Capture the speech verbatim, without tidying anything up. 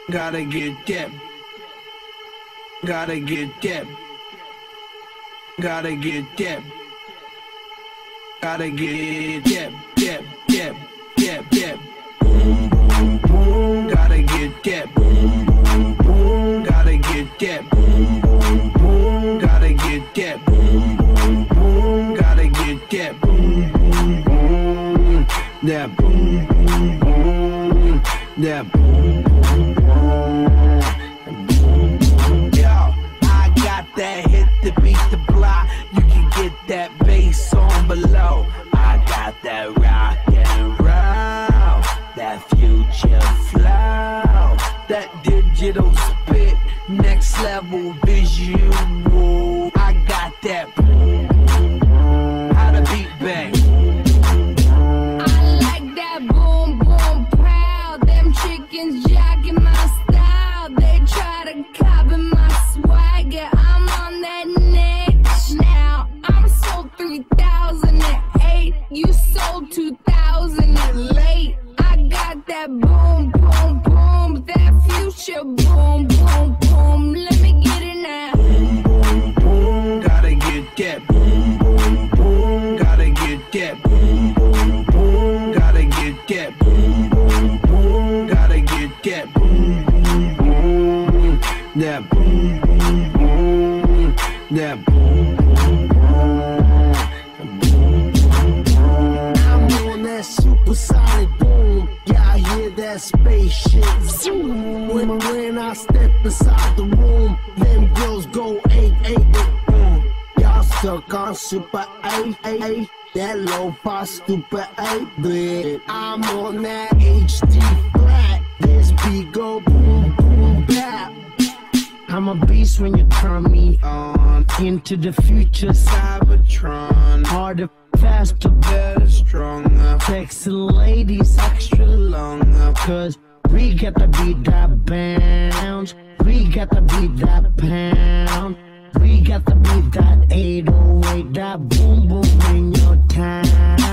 Gotta get that. Gotta get that. Gotta get that. Gotta get that. That. That. That. That. Boom, boom, boom. Gotta get that. Boom, boom, boom. Gotta get that. Boom, boom, boom. Gotta get that. Boom, boom, boom. Gotta get that. Boom, boom, boom. That boom, boom, boom. That boom, boom, boom. Yo, I got that hit to beat the block. You can get that bass on below. I got that rock and roll, that future flow, that digital spit, next level visual. I got that. How the beat bang. I like that boom boom pow. Them chickens jacking my style. They try to copy my swagger. I'm on that next now. I'm sold three thousand eight. You sold two thousand late. I got that boom boom boom. That future boom boom boom. Let me get it now. Boom, boom, boom. Gotta get that. Boom, boom, boom. Gotta get that. Boom, boom, boom. Gotta get that. Boom, boom, boom. Gotta get that. Boom, boom, boom. That boom, boom, boom. That boom, boom, boom. I'm on that supersonic boom. Yeah, I hear that spaceship zoom. When, when I step inside the room, them girls go eight eight. Mm. Y'all stuck on super eight eight. That low-fi stupid eight bit. I'm on that H D flat. This beat go boom boom bap. I'm a beast when you turn me on. Into the future, Cybertron. Harder, faster, better, stronger. Sexy ladies, extra longer. Cause we got to beat that bounce. We got to beat that pound. We got to beat that eight oh eight. That boom boom in your town.